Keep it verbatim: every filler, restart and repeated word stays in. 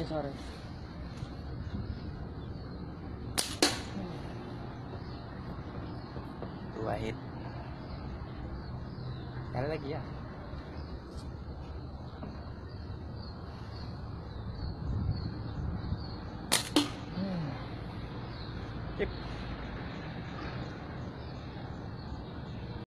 sore. Dua hit. Sekali lagi ya. Hmm. Sip.